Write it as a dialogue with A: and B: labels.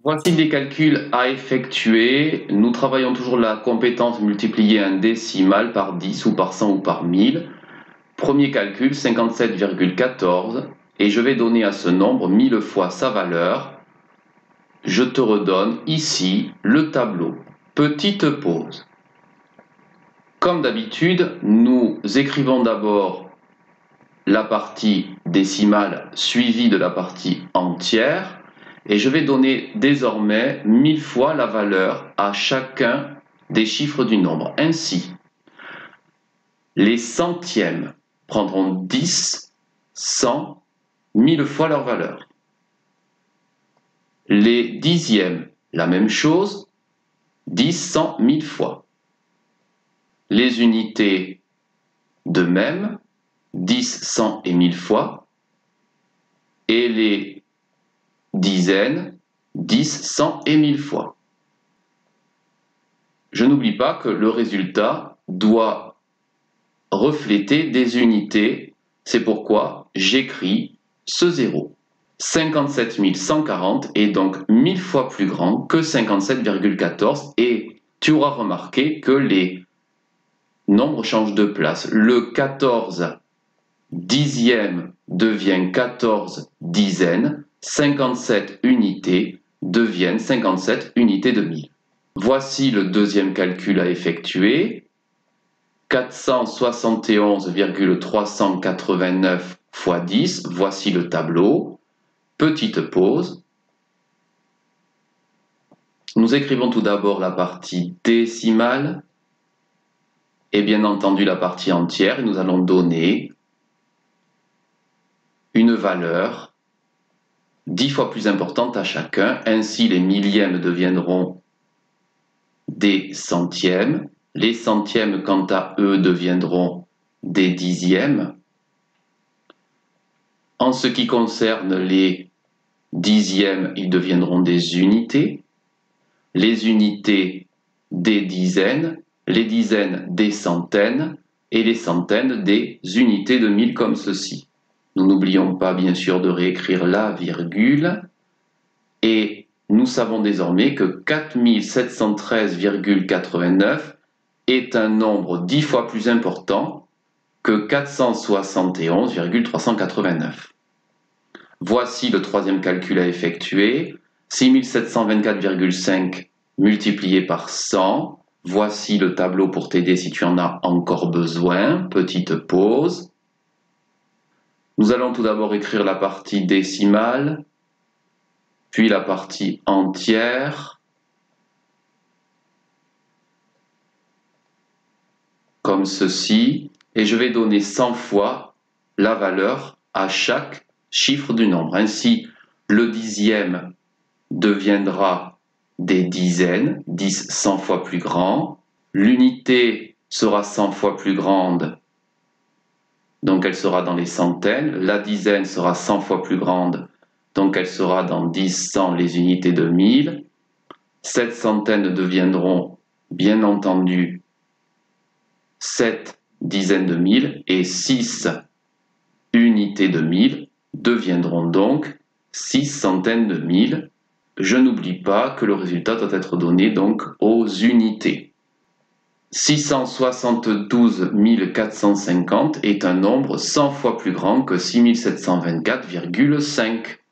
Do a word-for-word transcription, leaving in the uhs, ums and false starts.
A: Voici des calculs à effectuer. Nous travaillons toujours la compétence multiplier un décimal par dix ou par cent ou par mille. Premier calcul, cinquante-sept virgule quatorze. Et je vais donner à ce nombre mille fois sa valeur. Je te redonne ici le tableau. Petite pause. Comme d'habitude, nous écrivons d'abord la partie décimale suivie de la partie entière. Et je vais donner désormais mille fois la valeur à chacun des chiffres du nombre. Ainsi, les centièmes prendront dix, cent, mille fois leur valeur. Les dixièmes, la même chose, dix, cent, mille fois. Les unités, de même, dix, cent et mille fois. Et les dizaines, dix, cent et mille fois. Je n'oublie pas que le résultat doit refléter des unités. C'est pourquoi j'écris ce zéro. cinquante-sept mille cent quarante est donc mille fois plus grand que cinquante-sept virgule quatorze et tu auras remarqué que les nombres changent de place. Le quatorze dixième devient quatorze dizaines, cinquante-sept unités deviennent cinquante-sept unités de mille. Voici le deuxième calcul à effectuer. quatre cent soixante et onze virgule trois cent quatre-vingt-neuf fois dix, voici le tableau. Petite pause. Nous écrivons tout d'abord la partie décimale et bien entendu la partie entière. Et nous allons donner une valeur dix fois plus importante à chacun. Ainsi, les millièmes deviendront des centièmes. Les centièmes, quant à eux, deviendront des dixièmes. En ce qui concerne les dixièmes, ils deviendront des unités. Les unités, des dizaines. Les dizaines, des centaines. Et les centaines, des unités de mille, comme ceci. Nous n'oublions pas, bien sûr, de réécrire la virgule. Et nous savons désormais que quatre mille sept cent treize virgule quatre-vingt-neuf est un nombre dix fois plus important que quatre cent soixante et onze virgule trois cent quatre-vingt-neuf. Voici le troisième calcul à effectuer. six mille sept cent vingt-quatre virgule cinq multiplié par cent. Voici le tableau pour t'aider si tu en as encore besoin. Petite pause. Nous allons tout d'abord écrire la partie décimale, puis la partie entière, comme ceci, et je vais donner cent fois la valeur à chaque chiffre du nombre. Ainsi, le dixième deviendra des dizaines, dix cent fois plus grand. L'unité sera cent fois plus grande, donc elle sera dans les centaines. La dizaine sera cent fois plus grande, donc elle sera dans dix, cent, les unités de mille. Sept centaines deviendront, bien entendu, sept dizaines de mille, et six unités de mille deviendront donc six centaines de mille. Je n'oublie pas que le résultat doit être donné donc aux unités. six cent soixante-douze mille quatre cent cinquante est un nombre cent fois plus grand que six mille sept cent vingt-quatre virgule cinq.